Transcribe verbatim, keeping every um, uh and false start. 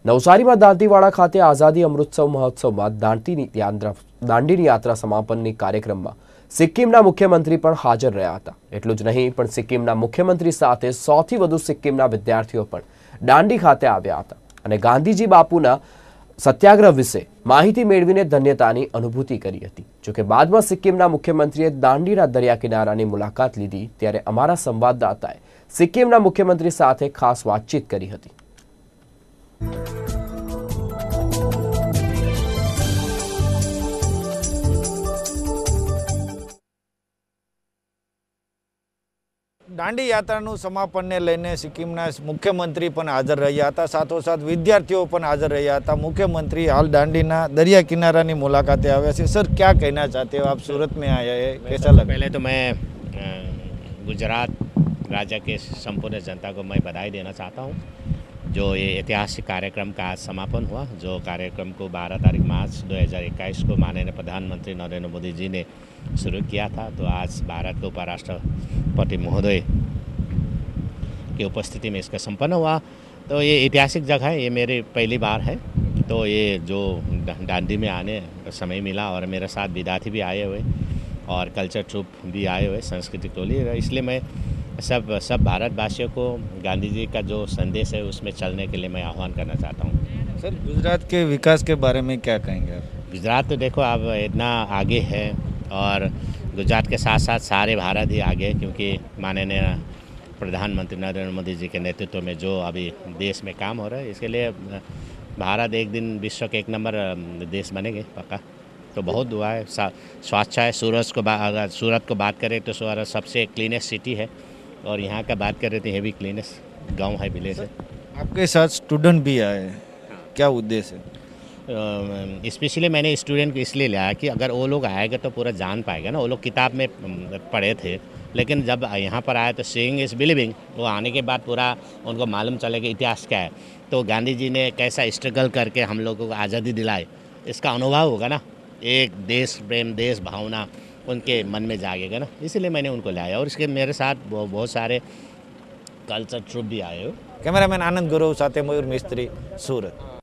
નવસારીમાં દાંતીવાડા ખાતે આઝાદી અમૃતસર મહોત્સવમાં દાંડીની યાત્રા દાંડીની યાત્રા સમાપનની કાર્યક્રમમાં સિક્કિમના મુખ્યમંત્રી પણ હાજર રહ્યા હતા। એટલું જ નહીં પણ સિક્કિમના મુખ્યમંત્રી સાથે સૌથી વધુ સિક્કિમના વિદ્યાર્થીઓ પણ દાંડી ખાતે આવ્યા હતા અને ગાંધીજી બાપુના સત્યાગ્રહ વિશે માહિતી મેળવીને ધન્યતાની અનુભૂતિ કરી હતી। જોકે બાદમાં સિક્કિમના મુખ્યમંત્રીએ દાંડીના દરિયા કિનારાની મુલાકાત લીધી ત્યારે અમારા સંવાદદાતાએ સિક્કિમના મુખ્યમંત્રી સાથે ખાસ વાતચીત કરી હતી। દાંડી યાત્રાનું સમાપનને લઈને સિક્કિમના મુખ્યમંત્રી પણ હાજર રહ્યા હતા, સાથોસાથ વિદ્યાર્થીઓ પણ હાજર રહ્યા હતા। મુખ્યमंत्री हाल दांडीना दरिया किनारानी मुलाकातें आया है। सर, क्या कहना चाहते हो? आप सूरत में आए हैं, कैसा लगा? पहले तो मैं गुजरात राज्य के संपूर्ण जनता को मैं बधाई देना चाहता हूँ जो ये ऐतिहासिक कार्यक्रम का आज समापन हुआ। जो कार्यक्रम को बारह तारीख मार्च दो हज़ार इक्कीस को माननीय प्रधानमंत्री नरेंद्र मोदी जी ने शुरू किया था, तो आज भारत के उपराष्ट्रपति महोदय की उपस्थिति में इसका संपन्न हुआ। तो ये ऐतिहासिक जगह है, ये मेरी पहली बार है। तो ये जो दांडी में आने समय मिला और मेरे साथ विद्यार्थी भी आए हुए और कल्चर ट्रूप भी आए हुए, सांस्कृतिक टोली, इसलिए मैं सब सब भारतवासियों को गांधी जी का जो संदेश है उसमें चलने के लिए मैं आह्वान करना चाहता हूँ। सर, गुजरात के विकास के बारे में क्या कहेंगे आप? गुजरात तो देखो अब इतना आगे है और गुजरात के साथ साथ सारे भारत ही आगे है, क्योंकि माननीय प्रधानमंत्री नरेंद्र मोदी जी के नेतृत्व में जो अभी देश में काम हो रहा है, इसके लिए भारत एक दिन विश्व के एक नंबर देश बनेंगे पक्का। तो बहुत दुआ है, स्वच्छ है। सूरत को अगर सूरत को बात करें तो सूरत सबसे क्लीनेस्ट सिटी है और यहाँ का बात करें तो ये भी क्लीनेस्ट गांव है, विलेज है। आपके साथ स्टूडेंट भी आए, क्या उद्देश्य है? स्पेशली मैंने स्टूडेंट को इसलिए लिया कि अगर वो लोग आएगा तो पूरा जान पाएगा ना। वो लोग किताब में पढ़े थे, लेकिन जब यहाँ पर आए तो सीइंग इज बिलीविंग। वो आने के बाद पूरा उनको मालूम चलेगा इतिहास क्या है, तो गांधी जी ने कैसा स्ट्रगल करके हम लोगों को आज़ादी दिलाई, इसका अनुभव होगा ना। एक देश प्रेम, देश भावना उनके मन में जागेगा ना, इसलिए मैंने उनको लाया। और इसके मेरे साथ बहुत सारे कल्चर ट्रूप भी आए हो। कैमरामैन आनंद गुरु साथे मयूर मिस्त्री, सूरत।